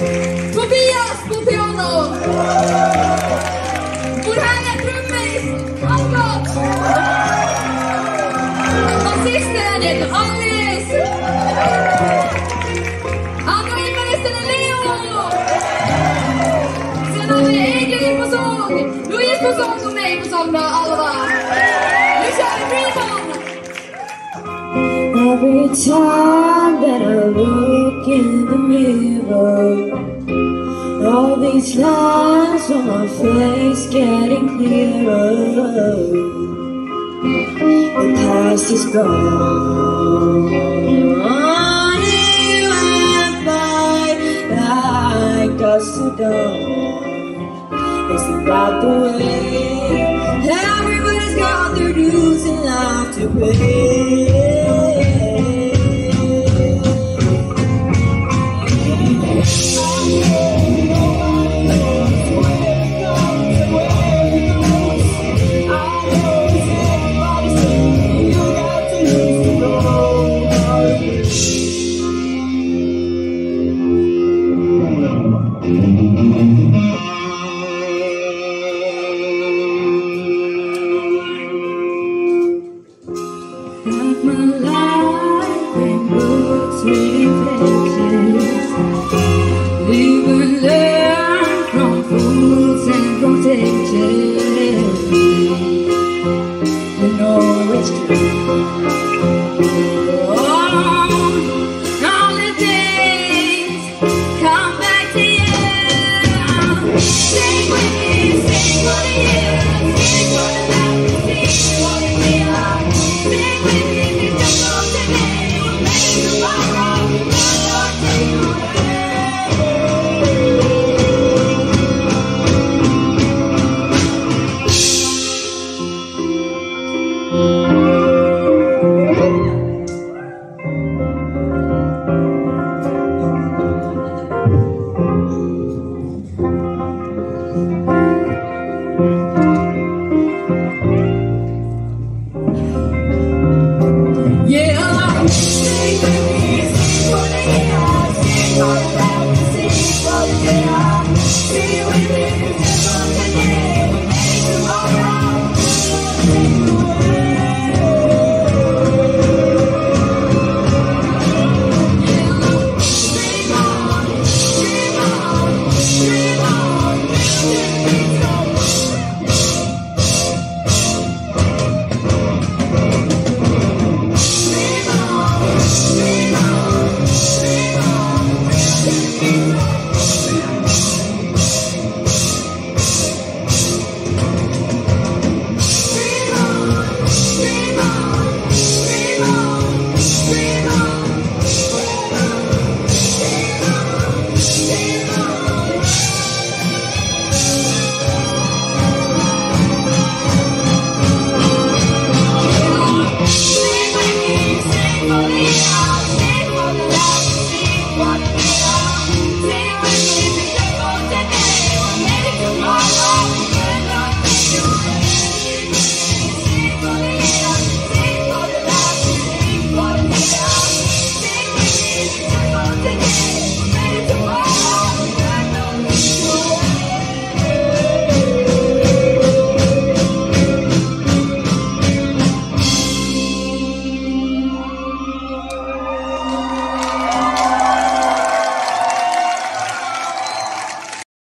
Tobias på piano. Borlänge Trummis, Algot. Basisten heter Angeline. Andra gitarristen är Leo. Sen har vi Angeline på sång, Louice på sång och mig på sång med Alva. Nu kör vi Eriksson. Every time that I look in the mirror, all these lines on my face getting clearer. The past is gone. It went by like dust to dawn. Isn't that the way? Everybody's got their dues and life to pay. Leave